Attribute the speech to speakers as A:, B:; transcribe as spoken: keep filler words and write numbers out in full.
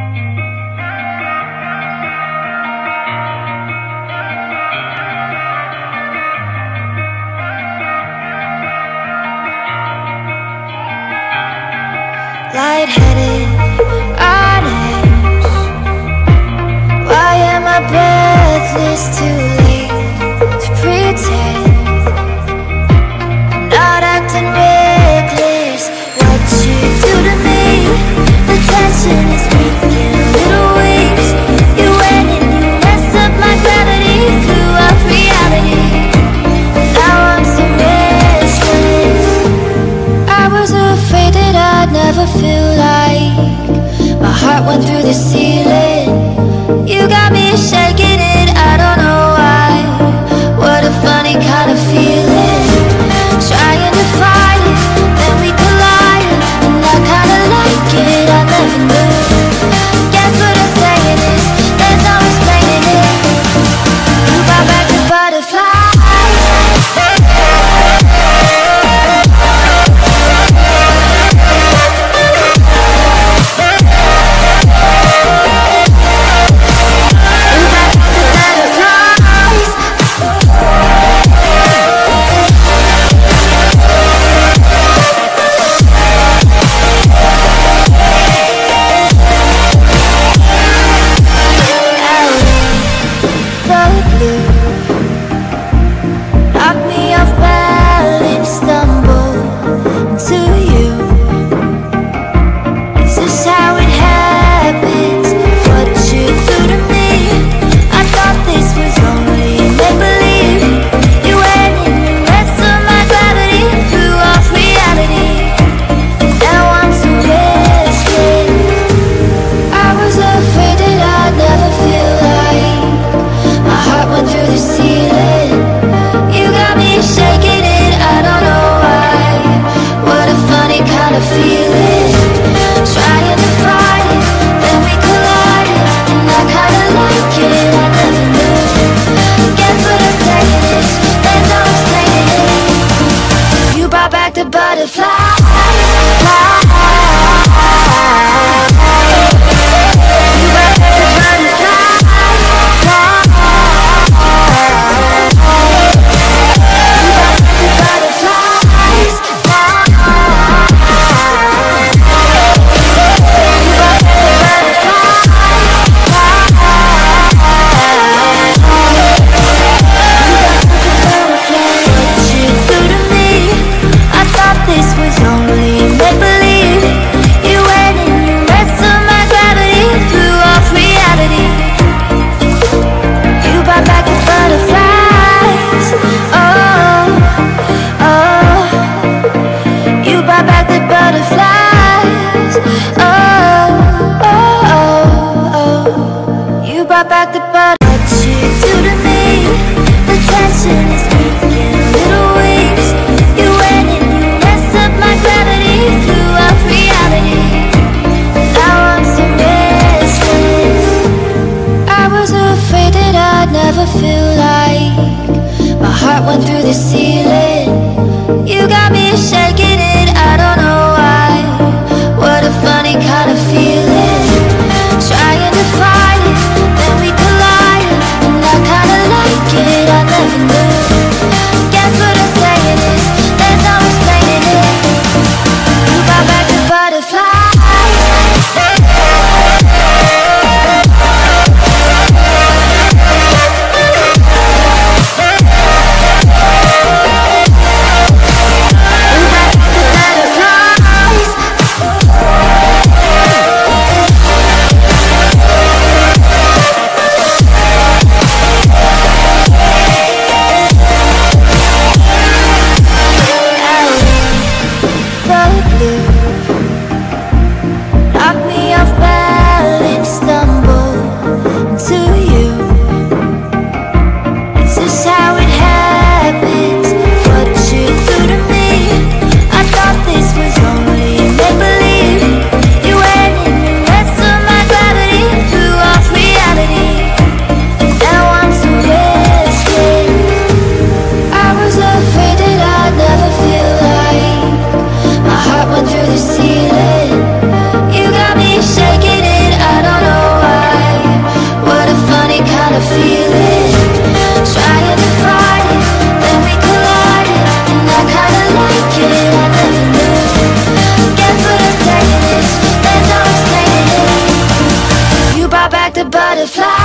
A: Lightheaded on edge. Why am I breathless? Too late to pretend I'm not acting reckless. What you do to me, the tension is making little waves. You went and you messed up my gravity, threw off reality. Now I'm so restless. I was afraid that I'd never feel like my heart went through the ceiling. You got me shaking it, I don't know why. What a funny kind of feeling. Trying to fight it, then we collided, and I kinda like it, I never knew. Guess what I'm saying is, there's no explaining it. You brought back the butterflies. the butterfly.